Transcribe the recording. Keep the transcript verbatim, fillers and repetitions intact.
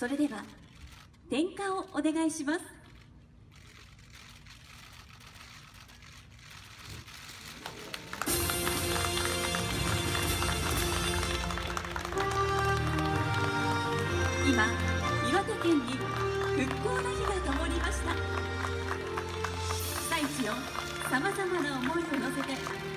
それでは点火をお願いします。今、岩手県に復興の火が灯りました。被災地のさまざまな思いを乗せて